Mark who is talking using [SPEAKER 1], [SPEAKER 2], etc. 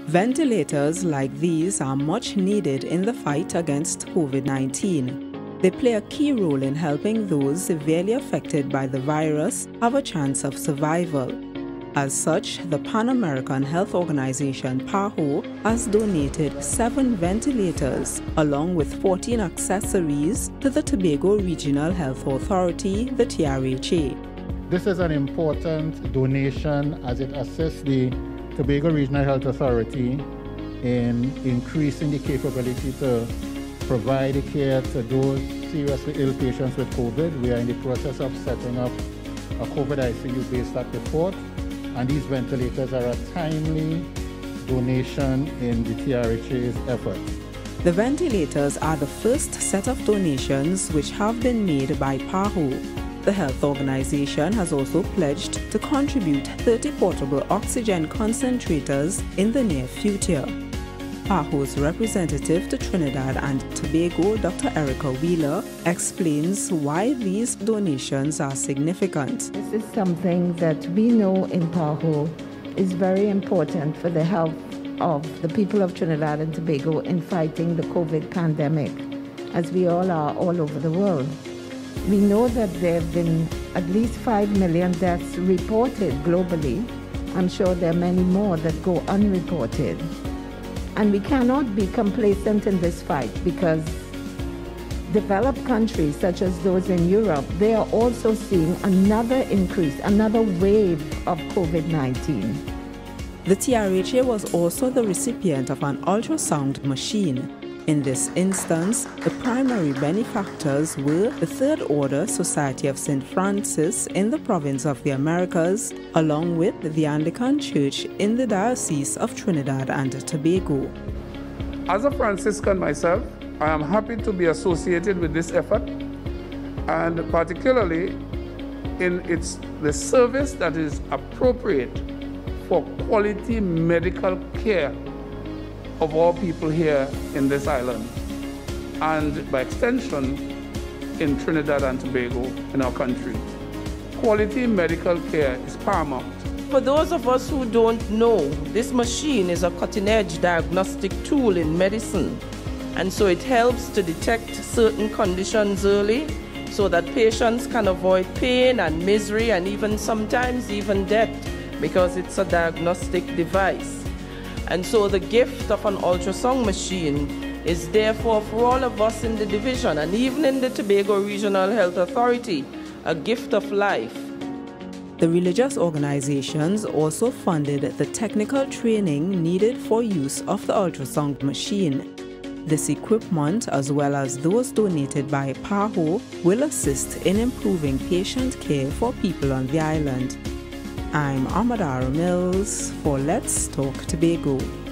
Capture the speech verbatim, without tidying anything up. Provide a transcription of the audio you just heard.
[SPEAKER 1] Ventilators like these are much needed in the fight against COVID nineteen. They play a key role in helping those severely affected by the virus have a chance of survival. As such, the Pan American Health Organization PAHO has donated seven ventilators along with fourteen accessories to the Tobago Regional Health Authority, the T R H A.
[SPEAKER 2] This is an important donation as it assists the Tobago Regional Health Authority in increasing the capability to provide care to those seriously ill patients with COVID. We are in the process of setting up a COVID I C U based at the fort, and these ventilators are a timely donation in the T R H A's effort.
[SPEAKER 1] The ventilators are the first set of donations which have been made by PAHO. The health organization has also pledged to contribute thirty portable oxygen concentrators in the near future. PAHO's representative to Trinidad and Tobago, Doctor Erica Wheeler, explains why these donations are significant.
[SPEAKER 3] This is something that we know in PAHO is very important for the health of the people of Trinidad and Tobago in fighting the COVID pandemic, as we all are all over the world. We know that there have been at least five million deaths reported globally. I'm sure there are many more that go unreported. And we cannot be complacent in this fight because developed countries such as those in Europe, they are also seeing another increase, another wave of COVID nineteen.
[SPEAKER 1] The T R H A was also the recipient of an ultrasound machine. In this instance, the primary benefactors were the Third Order Society of Saint Francis in the province of the Americas, along with the Anglican Church in the Diocese of Trinidad and Tobago.
[SPEAKER 4] As a Franciscan myself, I am happy to be associated with this effort, and particularly in its the service that is appropriate for quality medical care of all people here in this island, and by extension in Trinidad and Tobago, in our country. Quality medical care is paramount.
[SPEAKER 5] For those of us who don't know, this machine is a cutting-edge diagnostic tool in medicine, and so it helps to detect certain conditions early so that patients can avoid pain and misery and even sometimes even death, because it's a diagnostic device. And so the gift of an ultrasound machine is therefore for all of us in the division and even in the Tobago Regional Health Authority, a gift of life.
[SPEAKER 1] The religious organizations also funded the technical training needed for use of the ultrasound machine. This equipment, as well as those donated by PAHO, will assist in improving patient care for people on the island. I'm Amadara Mills for Let's Talk Tobago.